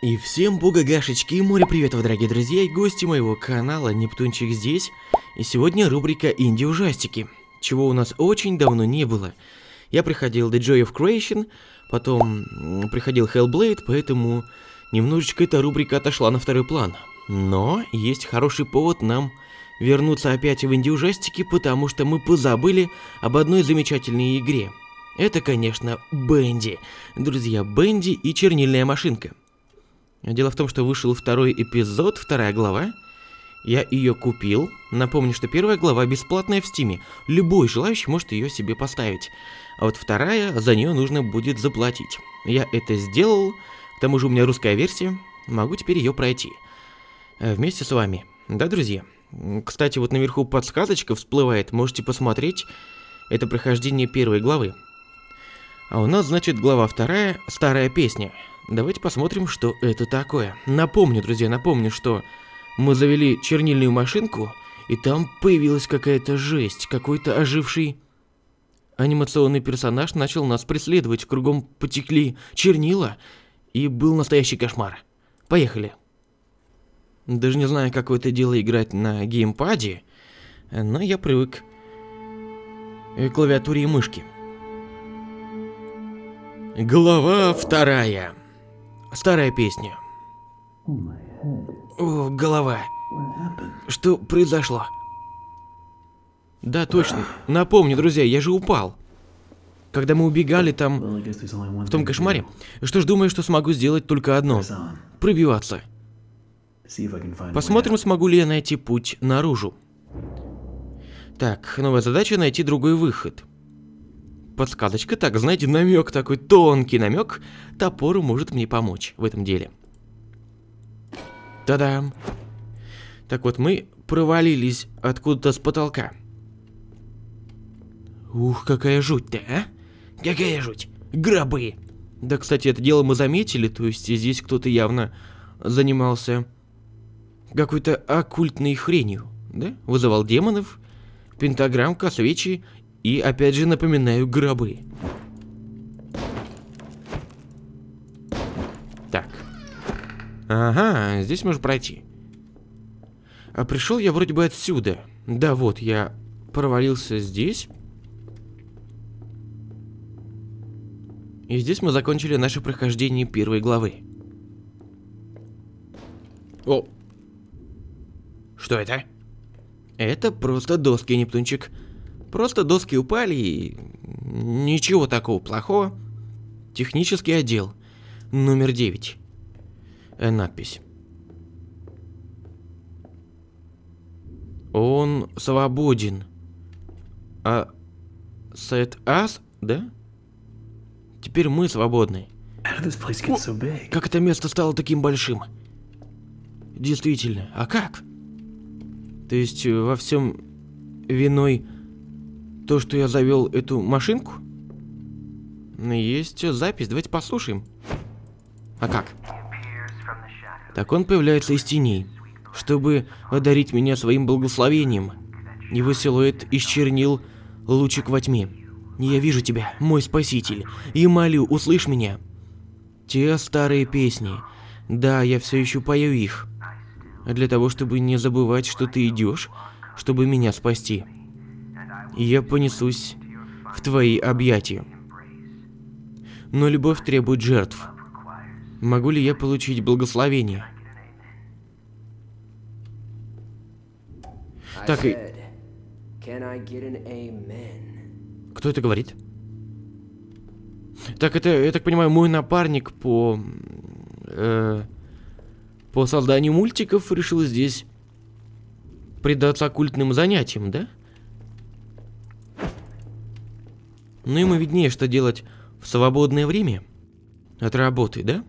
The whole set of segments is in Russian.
И всем бугагашечки и море приветов, дорогие друзья и гости моего канала. Нептунчик здесь. И сегодня рубрика инди-ужастики, чего у нас очень давно не было. Я приходил The Joy of Creation, потом приходил Hellblade, поэтому немножечко эта рубрика отошла на второй план. Но есть хороший повод нам вернуться опять в инди-ужастики, потому что мы позабыли об одной замечательной игре. Это, конечно, Бенди. Друзья, Бенди и чернильная машинка. Дело в том, что вышел второй эпизод, вторая глава. Я ее купил. Напомню, что первая глава бесплатная в Стиме. Любой желающий может ее себе поставить. А вот вторая, за нее нужно будет заплатить. Я это сделал. К тому же у меня русская версия. Могу теперь ее пройти. Вместе с вами. Да, друзья? Кстати, вот наверху подсказочка всплывает. Можете посмотреть. Это прохождение первой главы. А у нас, значит, глава вторая, старая песня. Давайте посмотрим, что это такое. Напомню, друзья, что мы завели чернильную машинку, и там появилась какая-то жесть. Какой-то оживший анимационный персонаж начал нас преследовать. Кругом потекли чернила, и был настоящий кошмар. Поехали. Даже не знаю, как в это дело играть на геймпаде, но я привык к клавиатуре и мышке. Глава вторая. Старая песня. О, голова. Что произошло? Да, точно. Напомню, друзья, я же упал. Когда мы убегали там, в том кошмаре. Что ж, думаю, что смогу сделать только одно. Пробиваться. Посмотрим, смогу ли я найти путь наружу. Так, новая задача — найти другой выход. Подсказочка, так, знаете, намек такой, тонкий намек. Топор может мне помочь в этом деле. Та-дам! Так вот, мы провалились откуда-то с потолка. Ух, какая жуть-то, а? Какая жуть! Гробы! Да, кстати, это дело мы заметили, то есть здесь кто-то явно занимался какой-то оккультной хренью, да? Вызывал демонов, пентаграммка, свечи. И опять же напоминаю, гробы. Так. Ага, здесь можно пройти. А пришел я вроде бы отсюда. Да, вот, я провалился здесь. И здесь мы закончили наше прохождение первой главы. О! Что это? Это просто доски, Нептунчик. Просто доски упали и... ничего такого плохого. Технический отдел. Номер 9. Надпись. Он свободен. А... set us, да? Теперь мы свободны. Как это место стало таким большим? Действительно. А как? То есть во всем виной... то, что я завел эту машинку? Есть запись, давайте послушаем. А как? Так он появляется из теней, чтобы одарить меня своим благословением. Его силуэт исчернил лучик во тьме. Я вижу тебя, мой спаситель, и молю, услышь меня. Те старые песни. Да, я все еще пою их. Для того, чтобы не забывать, что ты идешь, чтобы меня спасти. Я понесусь в твои объятия. Но любовь требует жертв. Могу ли я получить благословение? Так и... Кто это говорит? Так, это, я так понимаю, мой напарник по созданию мультиков решил здесь предаться оккультным занятиям, да? Ну, ему виднее, что делать в свободное время от работы, да?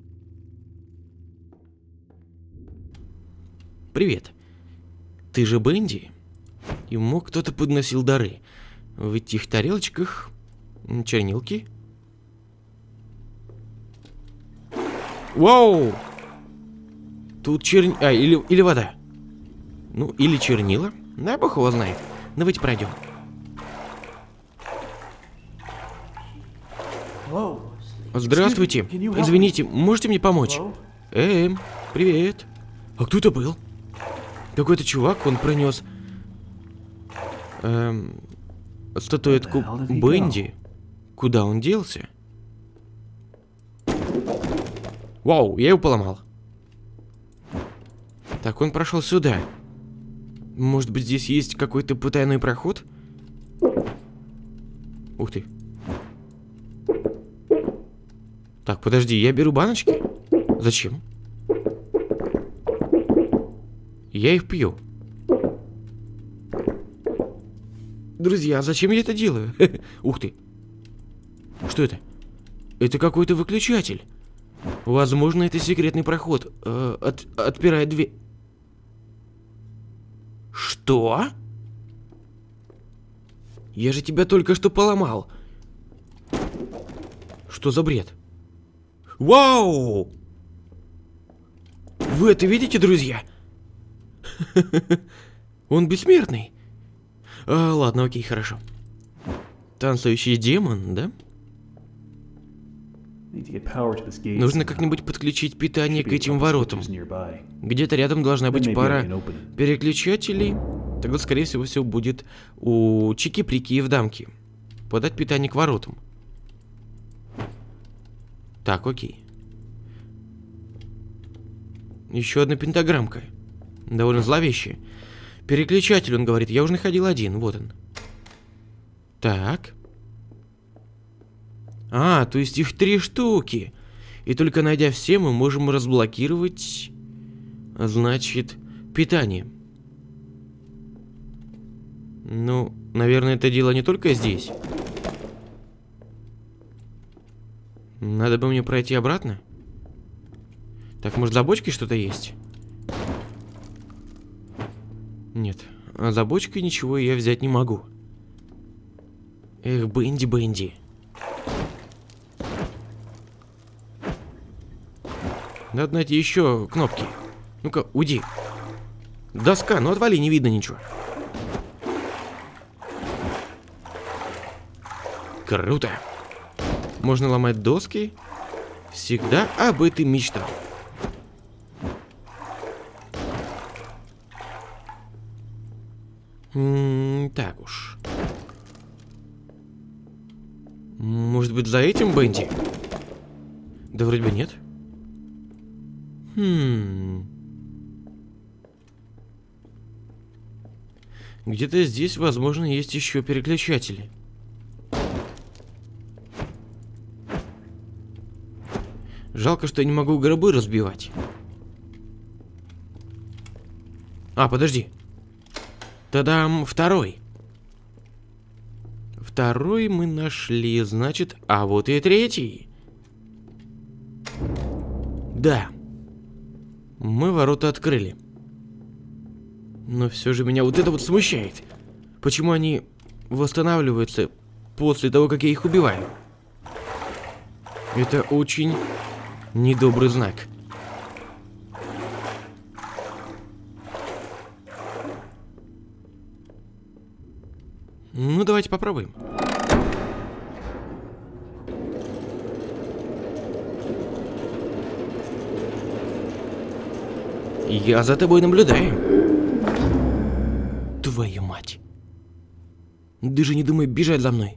Привет. Ты же Бенди? Ему кто-то подносил дары. В этих тарелочках чернилки. Вау! Тут или вода. Ну, или чернила. Да, бог его знает. Давайте пройдем. Здравствуйте. Извините, можете мне помочь? Привет. А кто это был? Какой-то чувак, он принес статуэтку Бенди. Куда он делся? Вау, я его поломал. Так, он прошел сюда. Может быть, здесь есть какой-то потайной проход? Ух ты. Так, подожди, я беру баночки? Зачем? Я их пью. Друзья, зачем я это делаю? Ух ты. Что это? Это какой-то выключатель. Возможно, это секретный проход. Отпирает дверь. Что? Я же тебя только что поломал. Что за бред? Вау! Вы это видите, друзья? Он бессмертный. Ладно, окей, хорошо. Танцующий демон, да? Нужно как-нибудь подключить питание к этим воротам. Где-то рядом должна быть пара переключателей. Тогда, скорее всего, все будет у Чики-Прики и в дамке. Подать питание к воротам. Так, окей. Еще одна пентаграммка. Довольно зловещая. Переключатель, он говорит. Я уже находил один, вот он. Так. То есть их 3 штуки. И только найдя все, мы можем разблокировать, значит, питание. Ну, наверное, это дело не только здесь. Надо бы мне пройти обратно. Так, может, за бочкой что-то есть? Нет, за бочкой ничего я взять не могу. Эх, Бенди. Надо найти еще кнопки. Ну-ка, уйди. Доска, ну отвали, не видно ничего. Круто. Можно ломать доски. Всегда об этом мечтал. Так уж. Может быть, за этим Бенди? Да вроде бы нет. Где-то здесь, возможно, есть еще переключатели. Жалко, что я не могу гробы разбивать. Подожди. Тадам, второй. Второй мы нашли, значит, вот и третий. Да. Мы ворота открыли. Но все же меня вот это вот смущает. Почему они восстанавливаются после того, как я их убиваю? Это очень недобрый знак. Ну, давайте попробуем. Я за тобой наблюдаю. Твою мать. Даже не думай бежать за мной.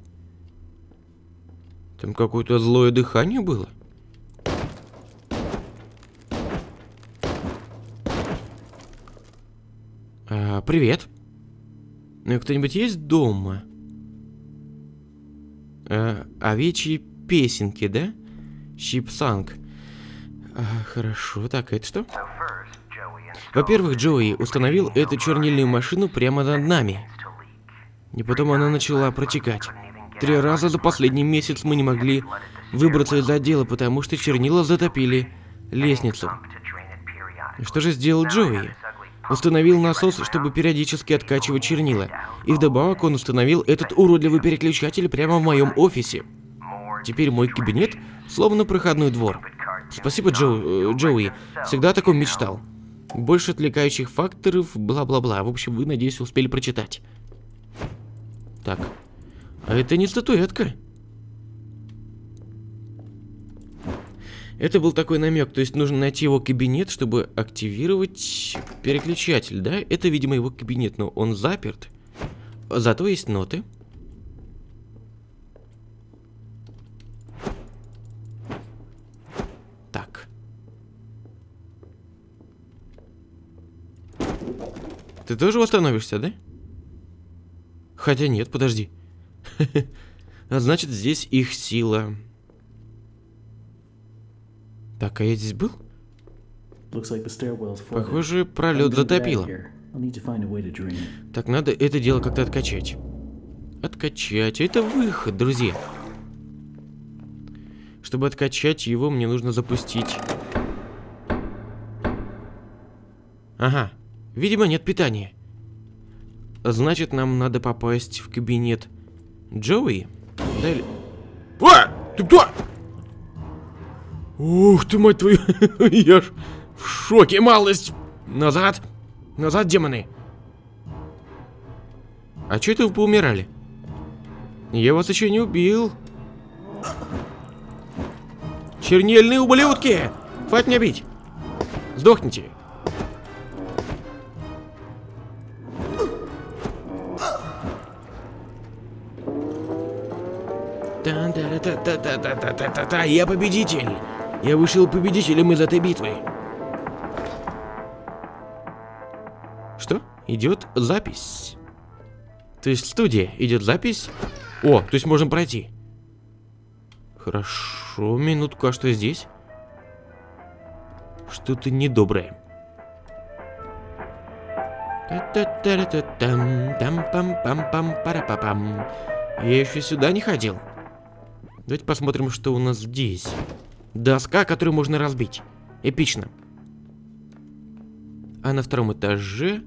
Там какое-то злое дыхание было. Привет. Кто-нибудь есть дома? Овечьи песенки, да? Щипсанг. Хорошо, так, это что? Во-первых, Джоуи установил эту чернильную машину прямо над нами. И потом она начала протекать. 3 раза за последний месяц мы не могли выбраться из отдела, потому что чернила затопили лестницу. И что же сделал Джоуи? Установил насос, чтобы периодически откачивать чернила. И вдобавок он установил этот уродливый переключатель прямо в моем офисе. Теперь мой кабинет словно проходной двор. Спасибо, Джоуи. Всегда о таком мечтал. Больше отвлекающих факторов, бла-бла-бла. В общем, вы, надеюсь, успели прочитать. Так. А это не статуэтка. Это был такой намек, то есть нужно найти его кабинет, чтобы активировать переключатель, да? Это, видимо, его кабинет, но он заперт. Зато есть ноты. Так. Ты тоже восстановишься, да? Хотя нет, подожди. А значит, здесь их сила. Так, а я здесь был? Похоже, пролет затопило. Так, надо это дело как-то откачать. Откачать. Это выход, друзья. Чтобы откачать его, мне нужно запустить. Ага. Видимо, нет питания. Значит, нам надо попасть в кабинет Джоуи. Далее. А! Ты кто? Ух ты, мать твою. Я ж в шоке, малость. Назад. Назад, демоны. А чё это вы поумирали? Я вас еще не убил. Чернильные ублюдки. Хватит меня бить. Сдохните. Та-та-та-та-та-та-та-та-та-та. Я победитель. Я вышел победителем из этой битвы. Что? Идет запись. То есть студия, идет запись. О, то есть можем пройти. Хорошо, минутку, а что здесь? Что-то недоброе. Я еще сюда не ходил. Давайте посмотрим, что у нас здесь. Доска, которую можно разбить. Эпично. А на втором этаже...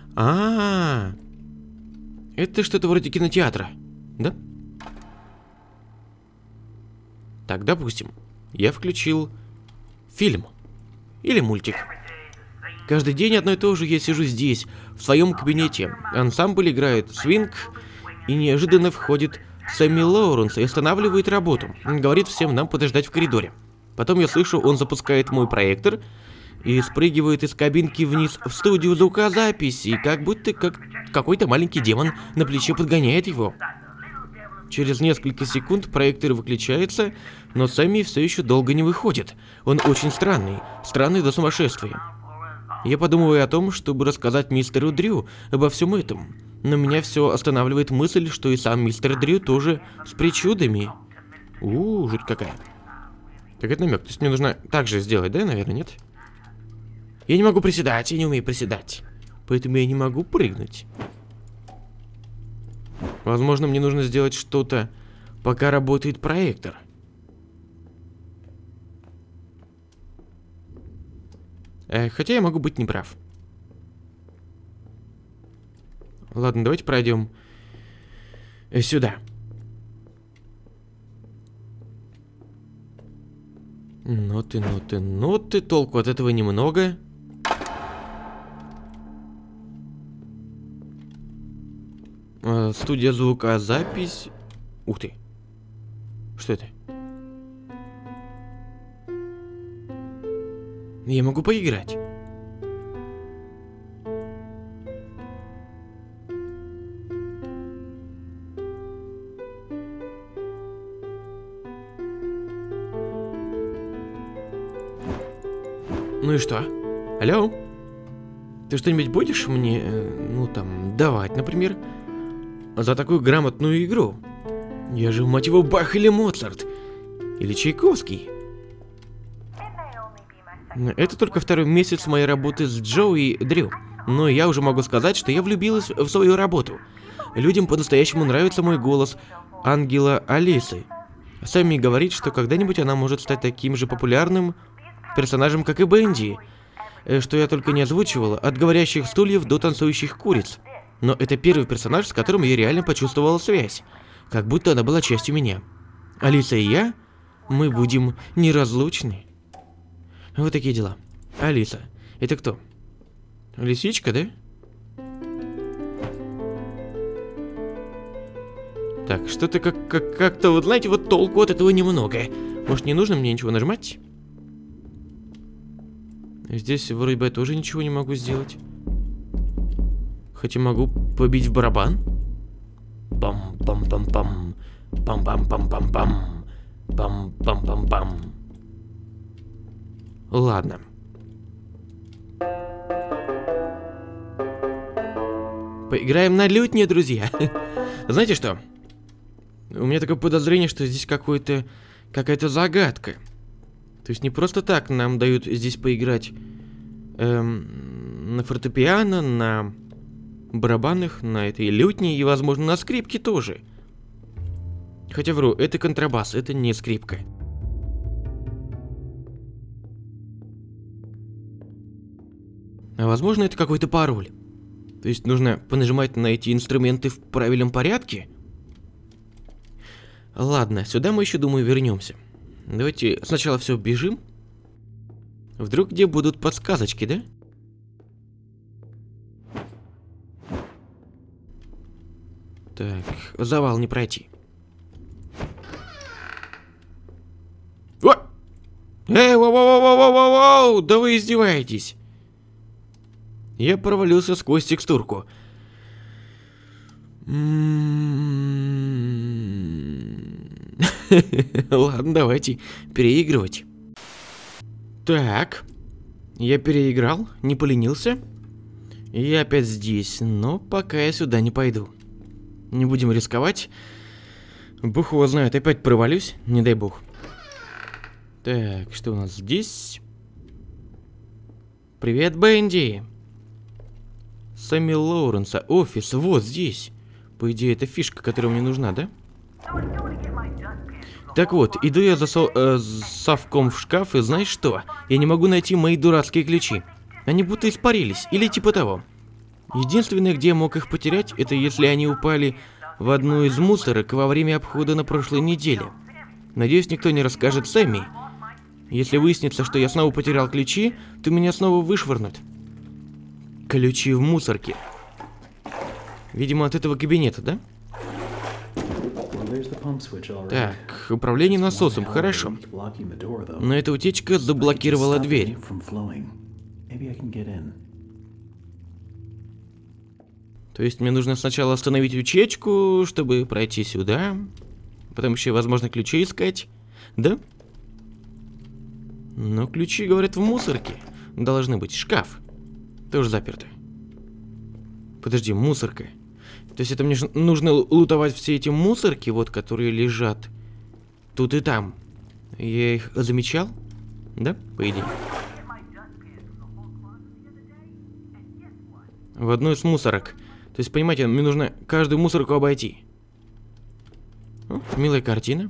Это что-то вроде кинотеатра, да? Так, допустим, я включил фильм. Или мультик. Каждый день одно и то же, я сижу здесь, в своем кабинете. Ансамбль играет свинг, и неожиданно входит Сэмми Лоуренс и останавливает работу. Говорит всем нам подождать в коридоре. Потом я слышу, он запускает мой проектор и спрыгивает из кабинки вниз в студию звукозаписи, как будто какой-то маленький демон на плече подгоняет его. Через несколько секунд проектор выключается, но Сэмми все еще долго не выходит. Он очень странный, странный до сумасшествия. Я подумываю о том, чтобы рассказать мистеру Дрю обо всем этом, но меня все останавливает мысль, что и сам мистер Дрю тоже с причудами. Жуть какая. Так это намек, то есть мне нужно так же сделать, да, наверное, нет? Я не могу приседать, я не умею приседать, поэтому я не могу прыгнуть. Возможно, мне нужно сделать что-то, пока работает проектор. Хотя я могу быть неправ. Ладно, давайте пройдем сюда. Ноты, толку от этого немного. Студия звукозапись. Ух ты. Что это? Я могу поиграть. Ну и что? Алло? Ты что-нибудь будешь мне, давать, например, за такую грамотную игру? Я же, мать его, Бах или Моцарт. Или Чайковский. Это только второй месяц моей работы с Джоуи Дрю. Но я уже могу сказать, что я влюбилась в свою работу. Людям по-настоящему нравится мой голос ангела Алисы. Сэмми говорит, что когда-нибудь она может стать таким же популярным персонажем, как и Бенди. Что я только не озвучивала, от говорящих стульев до танцующих куриц. Но это первый персонаж, с которым я реально почувствовала связь. Как будто она была частью меня. Алиса и я, мы будем неразлучны. Вот такие дела. Алиса, это кто? Лисичка, да? Так, что-то как-то, вот знаете, вот толку от этого немного. Может, не нужно мне ничего нажимать? Здесь вроде бы я тоже ничего не могу сделать. Хотя могу побить в барабан. Пам-пам-пам-пам. Пам-пам-пам-пам-пам. Пам-пам-пам-пам. Ладно. Поиграем на лютне, друзья. Знаете что? У меня такое подозрение, что здесь какая-то загадка. То есть не просто так нам дают здесь поиграть на фортепиано, на барабанах, на этой лютне и, возможно, на скрипке тоже. Хотя вру, это контрабас, это не скрипка. А возможно, это какой-то пароль. То есть нужно понажимать на эти инструменты в правильном порядке? Ладно, сюда мы еще, думаю, вернемся. Давайте сначала все бежим. Вдруг где будут подсказочки, да? Так, завал не пройти. О! Воу-воу-воу-воу-воу-воу! Да вы издеваетесь! Я провалился сквозь текстурку. Ладно, давайте переигрывать. Так, я переиграл, не поленился. Я опять здесь, но пока я сюда не пойду. Не будем рисковать. Бог его знает, опять провалюсь, не дай бог. Так, что у нас здесь? Привет, Бенди. Сэмми Лоуренса, офис, вот здесь. По идее, это фишка, которая мне нужна, да? Так вот, иду я за совком в шкаф, и знаешь что? Я не могу найти мои дурацкие ключи. Они будто испарились, или типа того. Единственное, где я мог их потерять, это если они упали в одну из мусорок во время обхода на прошлой неделе. Надеюсь, никто не расскажет Сэмми. Если выяснится, что я снова потерял ключи, то меня снова вышвырнут. Ключи в мусорке. Видимо, от этого кабинета, да? Так, управление насосом, хорошо. Но эта утечка заблокировала дверь. То есть мне нужно сначала остановить утечку, чтобы пройти сюда. Потом еще, возможно, ключи искать. Да? Но ключи, говорят, в мусорке. Должны быть. Шкаф. Тоже заперто. Подожди, мусорка. То есть это мне нужно лутовать все эти мусорки, вот, которые лежат тут и там. Я их замечал? Да, по идее? В одну из мусорок. То есть, понимаете, мне нужно каждую мусорку обойти. О, милая картина.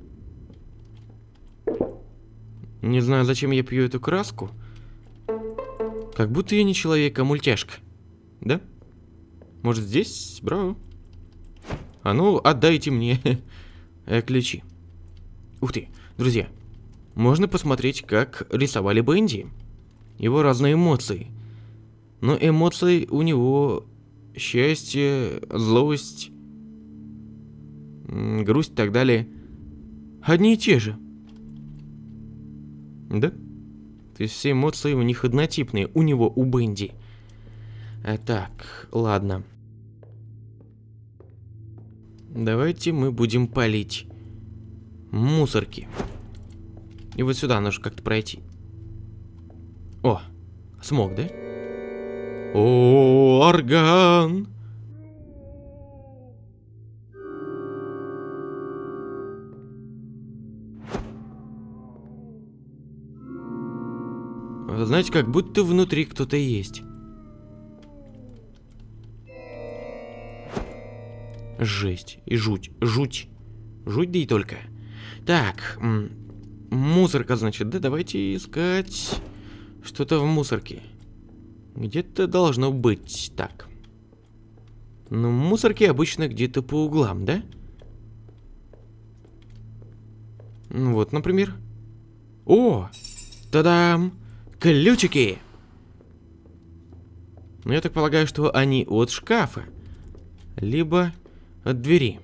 Не знаю, зачем я пью эту краску. Как будто я не человек, а мультяшка. Да? Может, здесь, бро? А ну, отдайте мне ключи. Ух ты, друзья. Можно посмотреть, как рисовали Бенди. Его разные эмоции. Но эмоции у него счастье, злость, грусть и так далее. Одни и те же. Да? То есть все эмоции у них однотипные. У него, у Бенди. Так, ладно. Давайте мы будем палить мусорки. И вот сюда нужно как-то пройти. О, смог, да? О, орган! Знаете, как будто внутри кто-то есть. Жесть и жуть, жуть. Жуть, да и только. Так, мусорка, значит, да, давайте искать что-то в мусорке. Где-то должно быть. Так. Ну, мусорки обычно где-то по углам, да? Ну, вот, например. О! Та-дам! Ключики! Ну, я так полагаю, что они от шкафа. Либо от двери.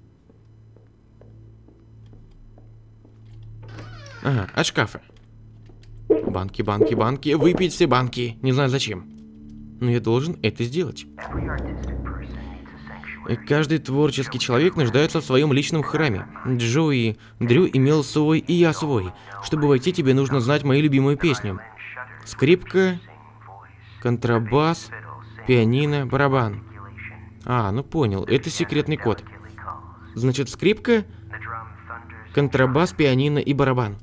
Ага, от шкафа. Банки, банки, банки. Выпить все банки. Не знаю зачем. Но я должен это сделать. Каждый творческий человек нуждается в своем личном храме. Джои, Дрю имел свой, и я свой. Чтобы войти, тебе нужно знать мою любимую песню. Скрипка, контрабас, пианино, барабан. А, ну понял, это секретный код. Значит, скрипка, контрабас, пианино и барабан.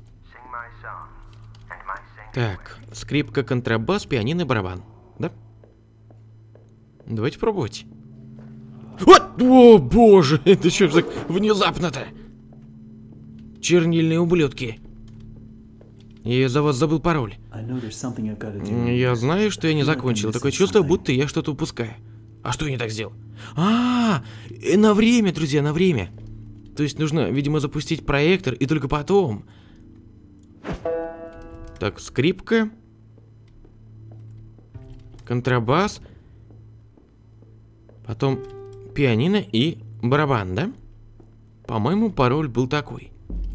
Так, скрипка, контрабас, пианино, барабан. Да? Давайте пробовать. Вот! О, боже! Это что же так внезапно-то? Чернильные ублюдки. Я за вас забыл пароль. Я знаю, что я не закончил. Такое чувство, будто я что-то упускаю. А что я не так сделал? На время, друзья, на время. То есть нужно, видимо, запустить проектор и только потом. Так, скрипка. Контрабас. Потом пианино и барабан, да? По-моему, пароль был такой.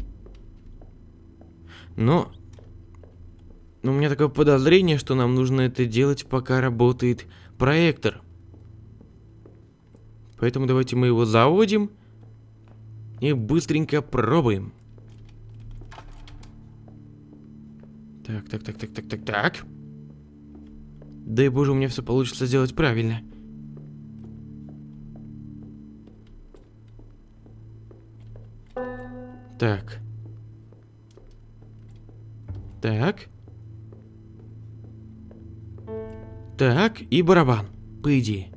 Но у меня такое подозрение, что нам нужно это делать, пока работает проектор. Поэтому давайте мы его заводим и быстренько пробуем. Так. Дай боже, у меня все получится сделать правильно. Так. Так, и барабан, по идее.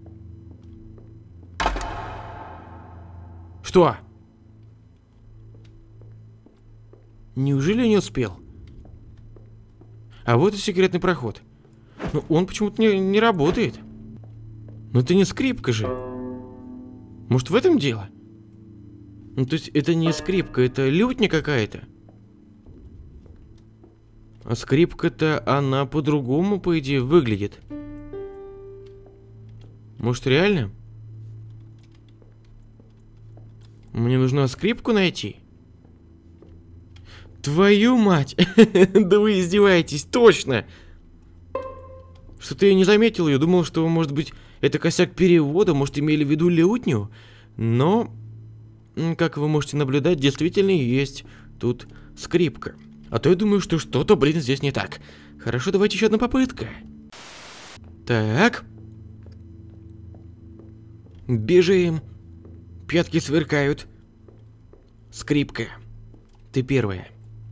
Что? Неужели я не успел? А вот и секретный проход. Но он почему-то не работает. Но это не скрипка же. Может, в этом дело? Ну, то есть это не скрипка, это лютня какая-то. А скрипка-то, она по-другому, по идее, выглядит. Может, реально? Мне нужно скрипку найти. Твою мать! Да вы издеваетесь, точно! Что-то я не заметил ее, думал, что, может быть, это косяк перевода, может, имели в виду лютню. Но, как вы можете наблюдать, действительно есть тут скрипка. А то я думаю, что что-то, блин, здесь не так. Хорошо, давайте еще одна попытка. Так. Бежим. Пятки сверкают. Скрипка. Ты первая.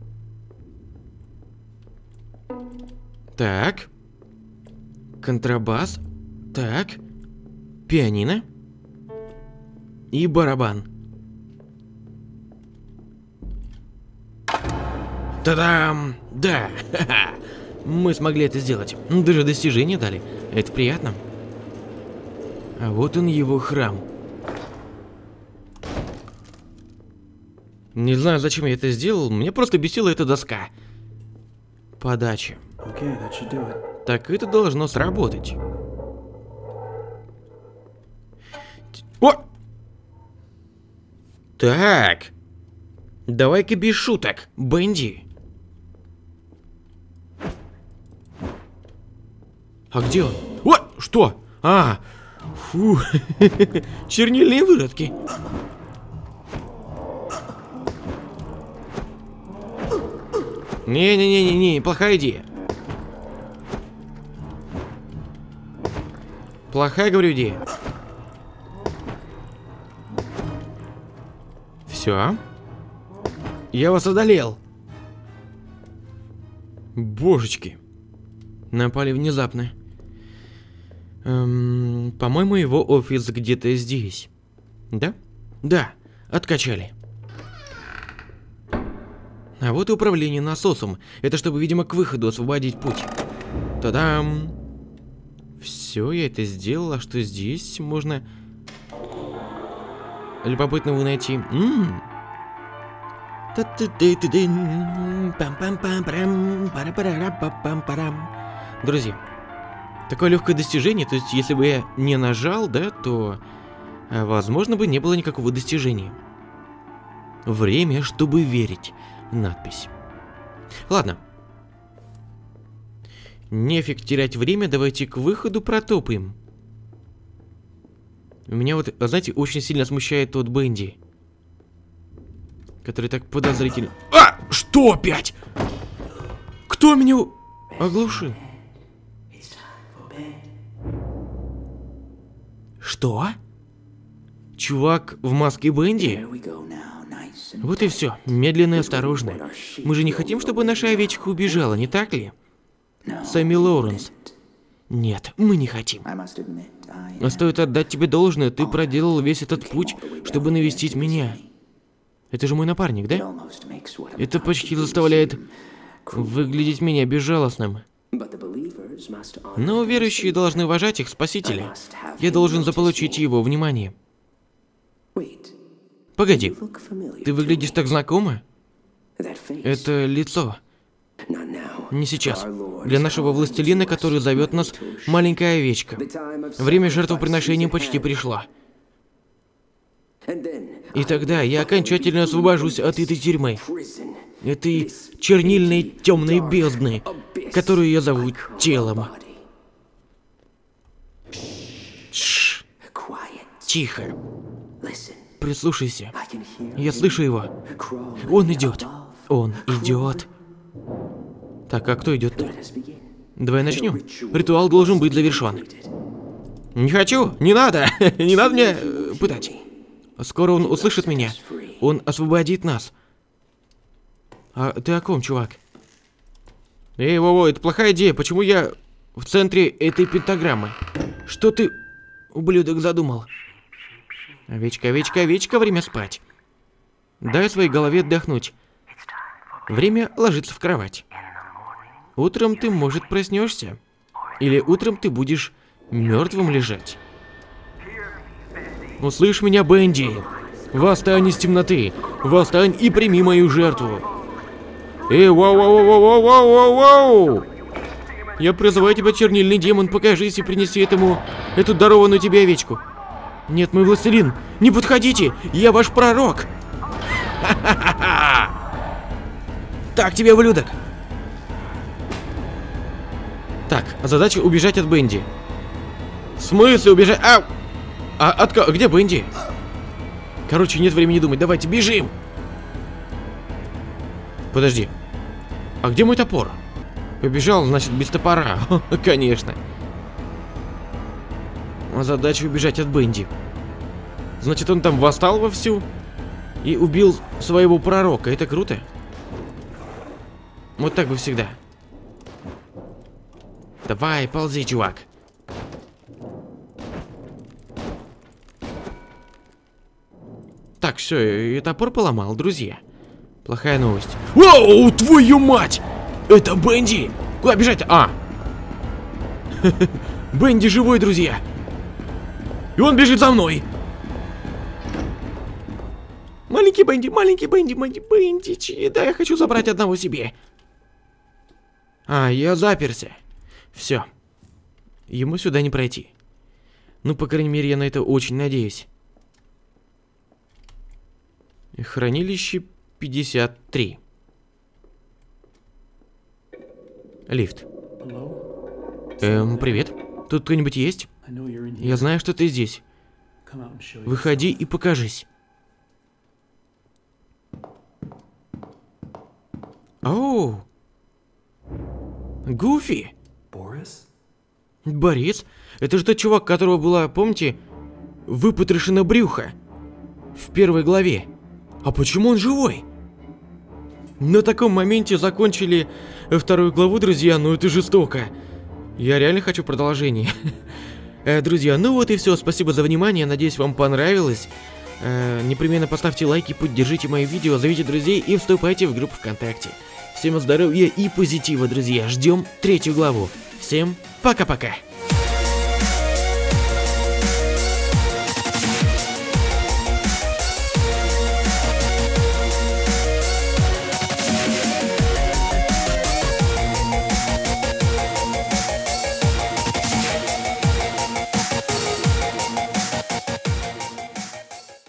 Так. Контрабас. Так. Пианино. И барабан. Та-дам! Да! Ха-ха! Мы смогли это сделать. Даже достижение дали. Это приятно. А вот он, его храм. Не знаю, зачем я это сделал. Мне просто бесила эта доска. Подача. Так это должно сработать. О! Так. Давай-ка без шуток, Бенди. А где он? О! Что? А! Фу! Чернильные выродки. Не-не-не-не-не, плохая идея. Плохая, говорю, идея. Все. Я вас одолел. Божечки. Напали внезапно. По-моему, его офис где-то здесь. Да? Да, откачали. А вот и управление насосом. Это чтобы, видимо, к выходу освободить путь. Та-дам! Все, я это сделал. А что здесь можно любопытного найти? Друзья, такое легкое достижение, то есть если бы я не нажал, да, то, возможно, бы не было никакого достижения. Время, чтобы верить. Надпись. Ладно. Нефиг терять время, давайте к выходу протопаем. Меня вот, знаете, очень сильно смущает тот Бенди, который так подозрительно... А! Что опять? Кто меня оглушил? Что? Чувак в маске Бенди? Вот и все. Медленно и осторожно. Мы же не хотим, чтобы наша овечка убежала, не так ли? Сэмми Лоуренс. Нет, мы не хотим. Но стоит отдать тебе должное, ты проделал весь этот путь, чтобы навестить меня. Это же мой напарник, да? Это почти заставляет выглядеть меня безжалостным. Но верующие должны уважать их спасителя. Я должен заполучить его внимание. Погоди, ты выглядишь так знакомо? Это лицо. Не сейчас. Для нашего властелина, который зовет нас маленькая овечка. Время жертвоприношения почти пришло. И тогда я окончательно освобожусь от этой тюрьмы. Этой чернильной темной бездны, которую я зову телом. Шш. Тихо. Прислушайся. Я слышу его. Он идет. Он идет. Так, а кто идет-то? Давай начнем. Ритуал должен быть завершен. Не хочу, не надо. Не надо меня пытать. Скоро он услышит меня. Он освободит нас. А ты о ком, чувак? Эй, Вово, это плохая идея. Почему я в центре этой пентаграммы? Что ты, ублюдок, задумал? Овечка, овечка, овечка, время спать. Дай своей голове отдохнуть. Время ложиться в кровать. Утром ты, может, проснешься. Или утром ты будешь мертвым лежать. Услышь меня, Бенди. Восстань из темноты. Восстань и прими мою жертву. Эй, воу-воу-воу-воу-воу-воу! Я призываю тебя, чернильный демон, покажись и принеси эту дарованную тебе овечку. Нет, мой властелин, не подходите, я ваш пророк. Так тебе, ублюдок. Так, задача убежать от Бенди. В смысле убежать? Где Бенди? Короче, нет времени думать, давайте бежим. Подожди. А где мой топор? Побежал, значит, без топора. Конечно. Задача убежать от Бенди. Значит, он там восстал вовсю и убил своего пророка. Это круто. Вот так бы всегда. Давай, ползи, чувак. Так, все, и топор поломал, друзья. Плохая новость. Оу, твою мать! Это Бенди! Куда бежать? Бенди живой, друзья! И он бежит за мной! Маленький Бенди, Бенди, да, я хочу забрать одного себе. Я заперся. Все. Ему сюда не пройти. Ну, по крайней мере, я на это очень надеюсь. Хранилище 53. Лифт. Привет. Тут кто-нибудь есть? Я знаю, что ты здесь. Выходи и покажись. Оу! Гуфи! Борис? Это же тот чувак, которого была, помните, выпотрошено брюхо в первой главе. А почему он живой? На таком моменте закончили вторую главу, друзья, ну это жестоко. Я реально хочу продолжение. Друзья, ну вот и все, спасибо за внимание, надеюсь, вам понравилось. Непременно поставьте лайки, поддержите мои видео, зовите друзей и вступайте в группу ВКонтакте. Всем здоровья и позитива, друзья, ждем 3-ю главу. Всем пока-пока.